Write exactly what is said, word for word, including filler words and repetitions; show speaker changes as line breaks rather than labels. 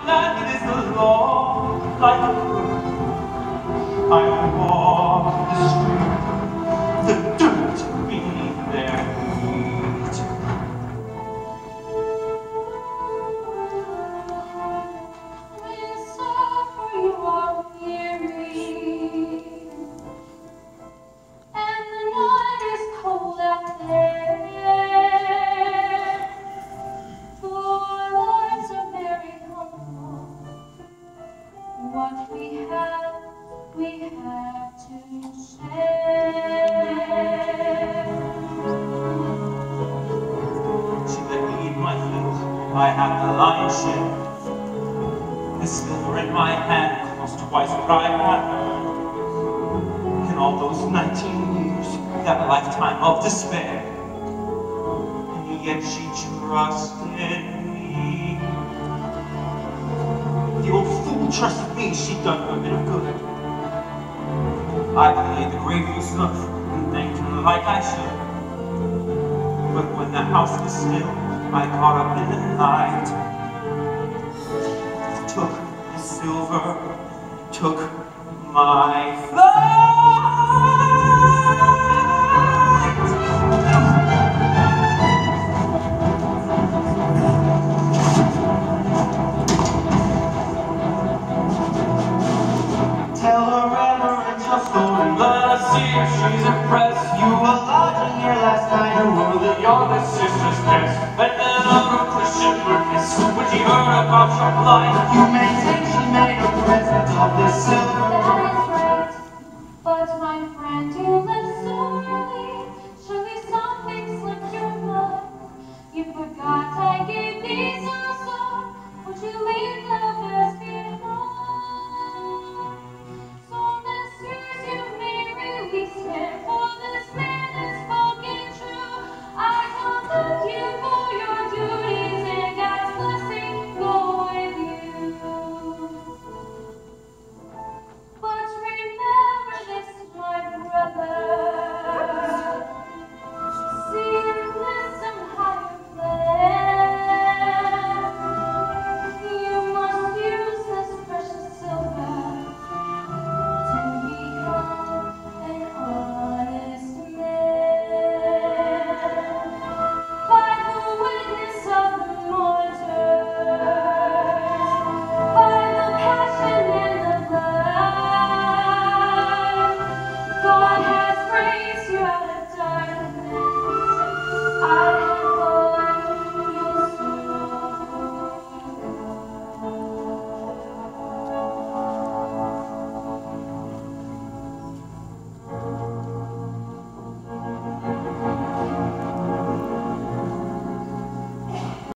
that it is the law, like a bird. I walk the street, the dirt beneath their feet.
When suffer you are weary, and the night is cold out there, for lives are very humble. What we have, we have to share.
She let me eat my fill, I have the lion's share. The silver in my hand cost twice what I had. In all those nineteen years, that lifetime of despair. And yet she trusted me. The old fool trusted me, she'd done her a bit of good. I played the grateful snuff and thanked her like I should. But when the house was still, I got up in the night, took the silver, took my flight. Tell her Reverend your story, let us see if she's impressed. You were lodging here last night, you were the youngest sister's guest. And then on a Christian witness, when she heard about your plight, you made